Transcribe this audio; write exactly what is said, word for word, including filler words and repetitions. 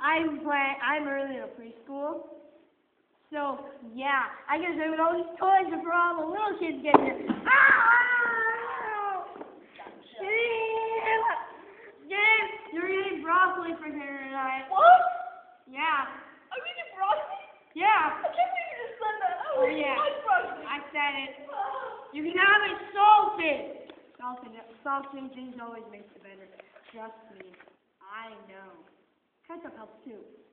I'm playing. I'm early in a preschool. So yeah, I get to play with all these toys before all the little kids get here. Ah! Yeah. Gabe, you're eating broccoli for dinner tonight. What? Yeah. I'm eating broccoli? Yeah. I can't believe you just said that. I Oh really yeah. like broccoli. I said it. You can have it salted. Salted. Salting things always makes it better. Trust me. I know. Ketchup helps too.